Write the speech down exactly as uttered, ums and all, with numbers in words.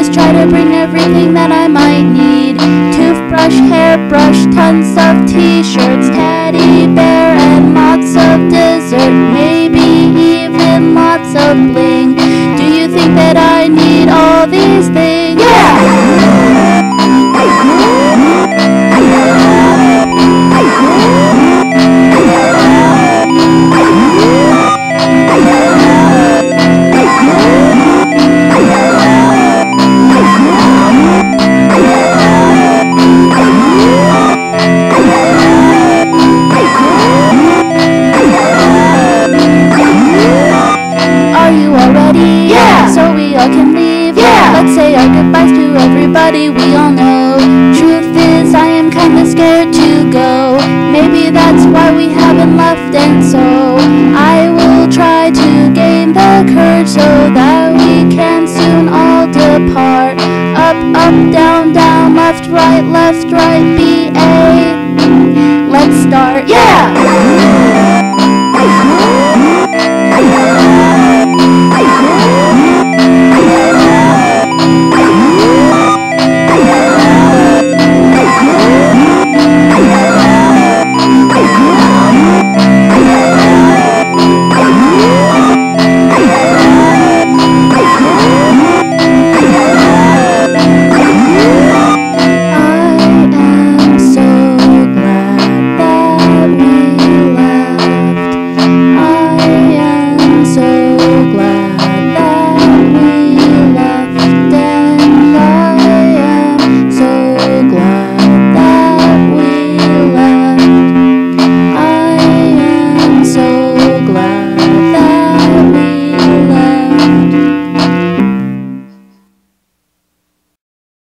always try to bring everything that I might need. Toothbrush, hairbrush, tons of t-shirts, teddy bear, and lots of dessert. Maybe even lots of bling. Do you think that I need all these things? Yeah! Are you all ready? Yeah! So we all can leave? Yeah! Let's say our goodbyes to everybody we all know. Truth is, I am kinda scared to go. Maybe that's why we haven't left, and so I will try to gain the courage so that we can soon all depart. Up, up, down, down, left, right, left, right, B A. Let's start. Yeah!